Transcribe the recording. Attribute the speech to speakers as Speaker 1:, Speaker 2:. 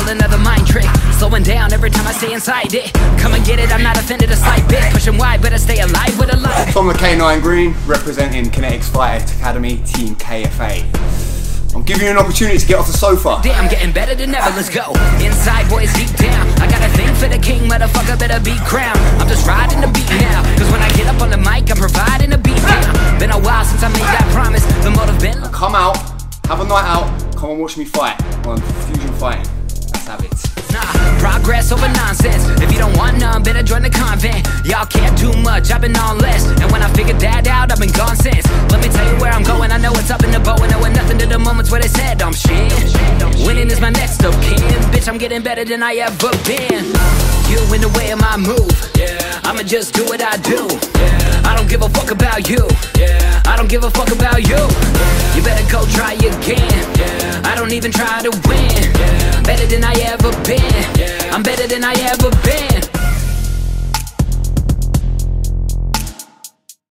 Speaker 1: pull another mind trick. Slowing down every time I stay inside it. Come and get it, I'm not offended a slight bit. Pushing wide, but I stay alive with a light.
Speaker 2: Tom the K9 Green, representing Kinetics Fighters Academy, Team KFA. I'm giving you an opportunity to get off the sofa.
Speaker 1: Damn, getting better than ever, let's go. Inside, boys, deep down. I got a thing for the king, motherfucker, better be crowned. I'm just riding the beat now, cause when I get up on the mic, I'm providing a beat down. Been a while since I made that promise. The motive been.
Speaker 2: Come out, have a night out, come and watch me fight on Fusion Fighting. Let's have it.
Speaker 1: Nah, progress over nonsense. If you don't want none, better join the convent. Y'all can't do much, I've been on less. And when I figured that out, I've been gone since. Let me tell you where I'm going, I know what's up in the bow. And knowing nothing to the moments where they said I'm shit. Winning is my next of kin. Bitch, I'm getting better than I ever been. You in the way of my move, I'ma just do what I do. I don't give a fuck about you. I don't give a fuck about you. You better go try again. I don't even try to win. Better than I ever been. I'm better than I ever been.